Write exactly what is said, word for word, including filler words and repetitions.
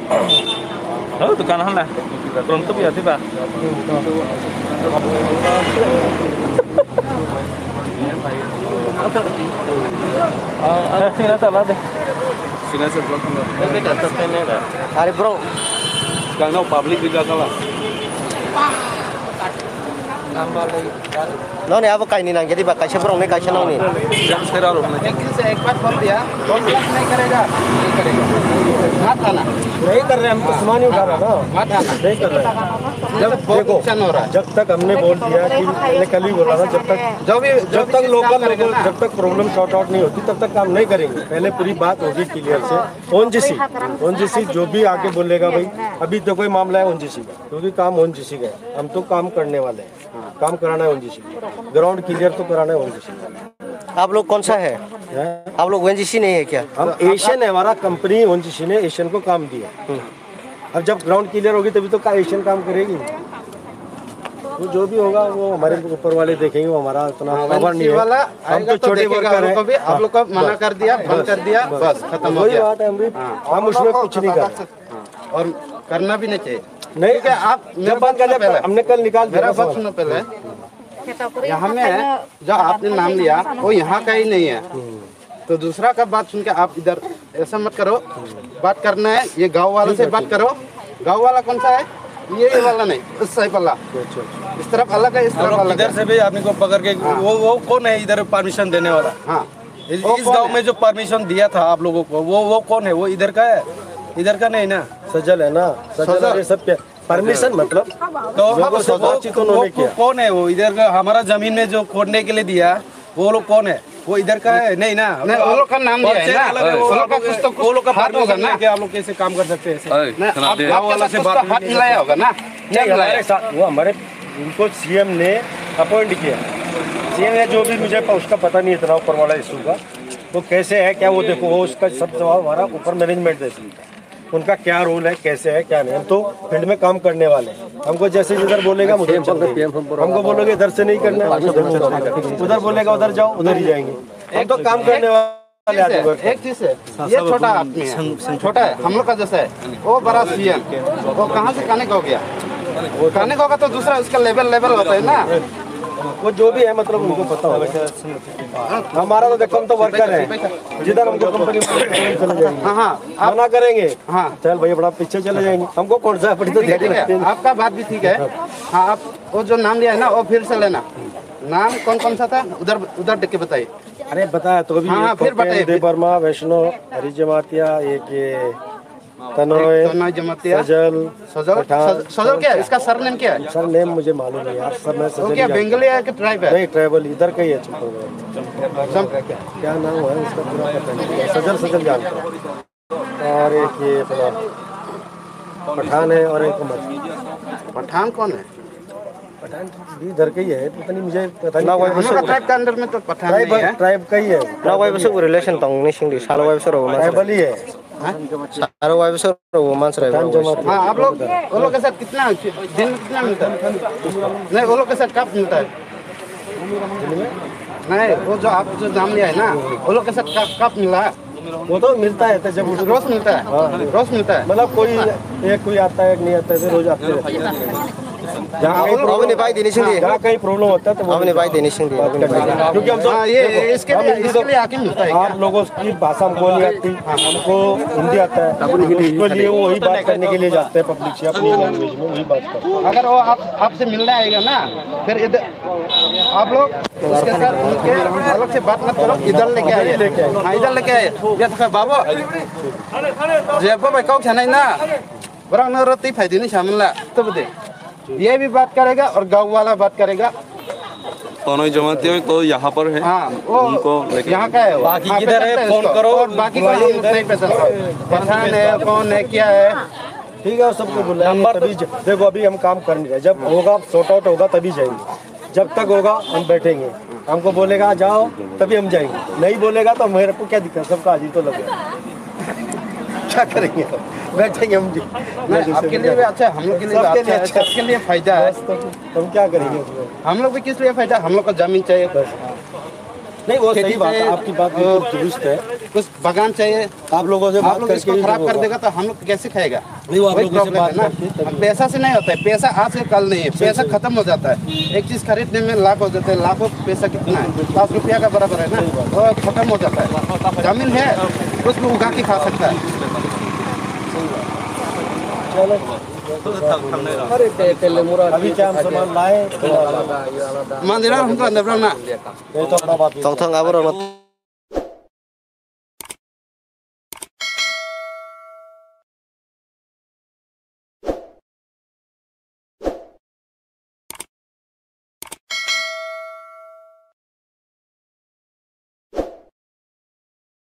Oh, dukaan lah. Beruntung ya tiba. Ah, sini tak ada. Sini sebelum. Ini kat sana ada. Hari bro. Sekarang public juga kalah. No नहीं अब कहीं नहीं ना यदि कैसे बरों में कैसे नो नहीं एक दिन से एक बार बोल दिया दो मिनट नहीं करेगा नहीं करेगा मत आना नहीं कर रहे हम तो सामान ही उठा रहा ना मत आना नहीं कर रहे जब देखो हो रहा है जब तक हमने बोल दिया कि मैंने कल ही बोला था जब तक जो भी जब तक लोकल जब तक प्रॉब्लम सॉर्ट आउट नहीं होती तब तक काम नहीं करेंगे पहले पूरी बात होगी क्लियर से ओएनजीसी ओएनजीसी जो भी आके बोलेगा भाई अभी तो कोई मामला है ओएनजीसी का क्योंकि काम ओएनजीसी का है हम तो काम करने वाले हैं काम कराना है ओएनजीसी ग्राउंड क्लियर तो कराना है ओएनजीसी आप लोग कौन सा है आप लोग ओएनजीसी नहीं है क्या हम एशियन है हमारा कंपनी ओएनजीसी ने एशियन को काम दिया अब जब ग्राउंड क्लियर होगी तभी तो एशियन काम करेगी वो जो भी होगा वो हमारे ऊपर वाले देखेंगे वो हमारा उतना खबर नहीं है हम तो छोटे वर्कर हैं आप लोग को मना कर दिया बंद कर दिया बस खत्म हो गया बात है हम उसमें कुछ नहीं कर और करना भी नहीं चाहिए नहीं क्या आप जब बात कर हमने कल निकाल मेरा बात सुनो पहले यहाँ में जो आपने नाम लिया वो यहाँ का ही नहीं है तो दूसरा का बात सुन के आप इधर ऐसा मत करो बात करना है ये गांव वाले से बात करो गांव वाला कौन सा है ये वाला नहीं इस साइड वाला इस तरफ अलग है इस तरफ अलग इधर से भी आदमी को पकड़ के वो वो कौन है इधर परमिशन देने वाला हाँ इस गांव में जो परमिशन दिया था आप लोगों को वो वो कौन है वो इधर का है इधर का नहीं ना सजल है ना सजल ये सब परमिशन मतलब तो वो कौन है वो इधर का हमारा जमीन में जो खोदने के लिए दिया वो लोग कौन है वो इधर का है नहीं ना नहीं वो लोग का नाम दिया है ना वो लोग का कुछ तो वो लोग का बात होगा ना कि आप लोग कैसे काम कर सकते हैं आप गांव वाला से बात हाथ मिलाया होगा ना नहीं हमारे साथ वो हमारे उनको सीएम ने अपॉइंट किया सीएम ने जो भी मुझे उसका पता नहीं इतना ऊपर वाला इशू का वो कैसे है क्या वो देखो वो उसका सब जवाब हमारा ऊपर मैनेजमेंट देती है उनका क्या रोल है कैसे है क्या नहीं हम तो फील्ड में काम करने वाले हैं हमको जैसे जिधर बोलेगा मुझे हमको बोलोगे इधर से नहीं करना उधर बोलेगा उधर जाओ उधर ही जाएंगे हम तो काम करने वाले एक चीज है ये छोटा आदमी है छोटा है हम लोग का जैसा है वो बड़ा सीएम वो कहाँ से कनेक्ट हो गया वो कनेक्ट होगा तो दूसरा उसका लेवल लेवल होता है ना वो जो भी है मतलब उनको पता होगा हमारा तो देखो हम तो वर्कर है जिधर हमको कंपनी चले जाएंगे हाँ हाँ मना करेंगे हाँ चल भाई बड़ा पीछे चले जाएंगे हमको कौन सा पड़ी तो आपका बात भी ठीक है हाँ आप वो जो नाम लिया है ना वो फिर से लेना नाम कौन कौन सा था उधर उधर देख के बताइए अरे बताया तो अभी हाँ फिर बताइए देव वर्मा वैष्णो हरी जमातिया एक ये तनोय तनोय जमातिया सजल सजल सजल क्या है इसका सरनेम क्या है सर नेम मुझे मालूम नहीं यार सब मैं सजल क्या बंगाली है कि ट्राइब है नहीं ट्राइबल इधर का ही है क्या नाम है इसका पूरा पता नहीं सजल सजल जानता हूँ और एक ये अपना पठान है और एक पठान कौन है पठान भी इधर का ही है पता नहीं मुझे पता नहीं ट्राइब के अंदर में तो पठान नहीं है ट्राइब का ही है ना वाई बस रिलेशन तंग नहीं सिंगली सालो वाई बस रो ट्राइबल ही है सालो वाई बस रो मानस रे हाँ आप लोग वो लोग के साथ कितना दिन में कितना मिलता है नहीं वो लोग के साथ कब मिलता है नहीं वो जो आप जो नाम लिया है ना वो लोग के साथ कब मिला है वो तो मिलता है जब रोज मिलता है रोज मिलता है मतलब कोई एक कोई आता है एक नहीं आता है रोज आते हैं जहाँ अपने भाई देने सिंह जहाँ कहीं प्रॉब्लम होता है तो अपने भाई देने सिंह क्योंकि हम तो ये इसके लिए इसके लिए आके मिलता है आप लोगों की भाषा हमको नहीं आती हमको हिंदी आता है उसके लिए वो वही बात करने के लिए जाते हैं पब्लिक से अपनी लैंग्वेज में वही बात करते हैं अगर वो आप आपसे मिलने आएगा ना फिर इधर आप लोग उसके साथ उनके अलग से बात मत करो इधर लेके आइए हाँ इधर लेके आइए ये तो बाबू जेब भाई कौन खाना ना बड़ा न रोटी फायदे नहीं शामिल ला तो बता ये भी बात करेगा और गांव वाला बात करेगा तनोय जमातिया तो यहाँ पर है हाँ वो उनको यहाँ का है बाकी किधर है फोन करो और बाकी का हम नहीं पहचान पठान है कौन है क्या है ठीक है सबको बुलाएंगे तभी देखो अभी हम काम कर नहीं रहे जब होगा सॉर्ट आउट होगा तभी जाएंगे जब तक होगा हम बैठेंगे हमको बोलेगा जाओ तभी हम जाएंगे नहीं बोलेगा तो मेरे को क्या दिक्कत सबका अजीब तो लगेगा क्या करेंगे बैठेंगे हम जी आपके लिए भी अच्छा हम लोग के लिए अच्छा है सबके लिए फायदा है हम क्या करेंगे हम लोग भी किस लिए फायदा हम लोग को जमीन चाहिए बस नहीं वो सही खेती बात है, पे, आपकी बात अ, बिल्कुल दुरुस्त है। कुछ बागान चाहिए, आप लोगों से आप बात लोग करके इसको ही खराब जो कर होगा। देगा तो हम लोग कैसे खाएगा? नहीं, वो आप वही लोगों से प्रॉब्लम है बात ना। करके तभी अब पैसा से नहीं होता है, पैसा आज से कल नहीं है, पैसा खत्म हो जाता है। एक चीज खरीदने में लाख हो जाते हैं, लाखों पैसा कितना है? पाँच रुपया का बराबर है ना, वो खत्म हो जाता है। जमीन है कुछ भी उगा के खा सकता है। चलो अभी क्या हम सामान लाए मंदिर हमको अंदर ना ये तो अपना बात Tong tong abro